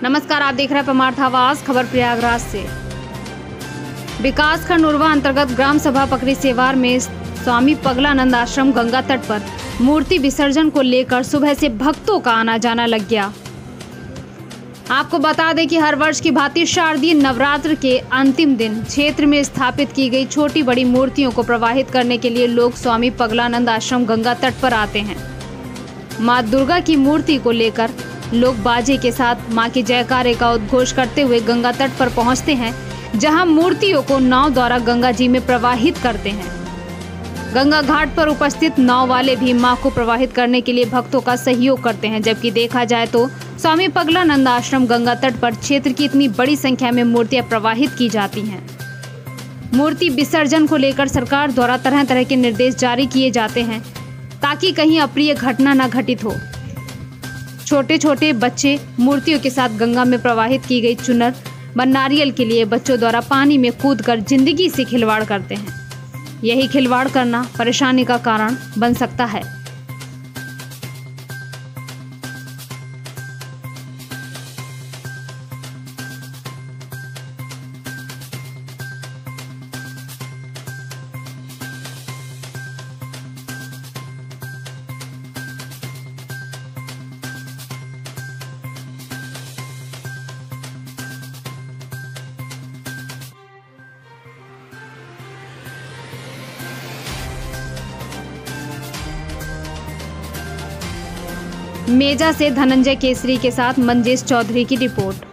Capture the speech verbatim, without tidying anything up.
नमस्कार, आप देख रहे हैं परमार्थ आवाज खबर प्रयागराज से। विकासखंड उर्वा अंतर्गत ग्राम सभा पकड़ी सेवार में स्वामी पगलानंद आश्रम गंगा तट पर मूर्ति विसर्जन को लेकर सुबह से भक्तों का आना जाना लग गया। आपको बता दें कि हर वर्ष की भांति शारदीय नवरात्र के अंतिम दिन क्षेत्र में स्थापित की गई छोटी बड़ी मूर्तियों को प्रवाहित करने के लिए लोग स्वामी पगलानंद आश्रम गंगा तट पर आते हैं। मां दुर्गा की मूर्ति को लेकर लोग बाजे के साथ मां के जयकारे का उद्घोष करते हुए गंगा तट पर पहुंचते हैं, जहां मूर्तियों को नाव द्वारा गंगा जी में प्रवाहित करते हैं। गंगा घाट पर उपस्थित नाव वाले भी मां को प्रवाहित करने के लिए भक्तों का सहयोग करते हैं। जबकि देखा जाए तो स्वामी पगलानंद आश्रम गंगा तट पर क्षेत्र की इतनी बड़ी संख्या में मूर्तियां प्रवाहित की जाती हैं। मूर्ति विसर्जन को लेकर सरकार द्वारा तरह तरह के निर्देश जारी किए जाते हैं ताकि कहीं अप्रिय घटना न घटित हो। छोटे छोटे बच्चे मूर्तियों के साथ गंगा में प्रवाहित की गई चुनर व नारियल के लिए बच्चों द्वारा पानी में कूदकर जिंदगी से खिलवाड़ करते हैं। यही खिलवाड़ करना परेशानी का कारण बन सकता है। मेजा से धनंजय केसरी के साथ मंजेश चौधरी की रिपोर्ट।